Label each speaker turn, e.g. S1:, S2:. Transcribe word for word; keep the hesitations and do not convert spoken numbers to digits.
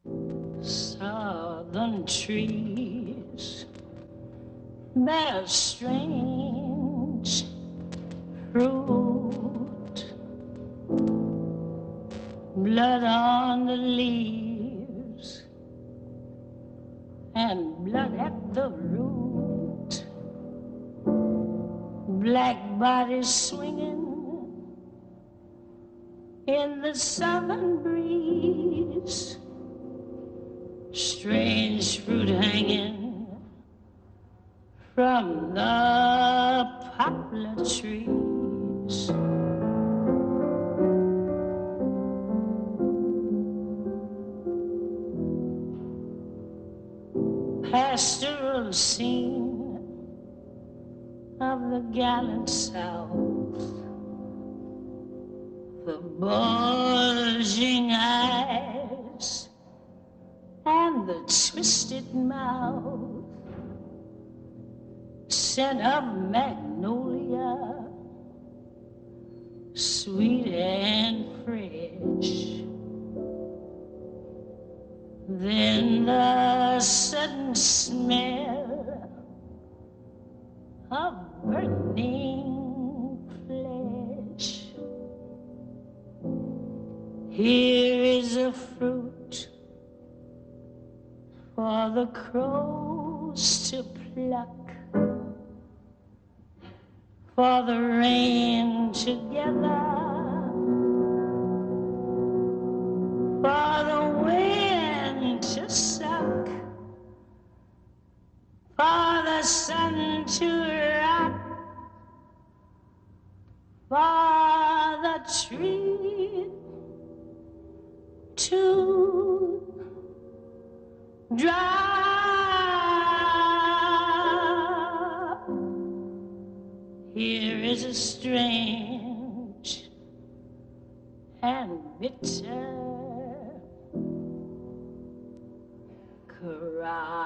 S1: Southern trees bear strange fruit, blood on the leaves and blood at the root, black bodies swinging in the southern breeze, strange fruit hanging from the poplar trees. Pastoral scene of the gallant South, the bulging eyes and the twisted mouth, scent of magnolia, sweet and fresh. Then the sudden smell of burning flesh. Here is a fruit for the crows to pluck, for the rain to gather, for the wind to suck, for the sun to rock, for the tree to drop. Here is a strange and bitter cry.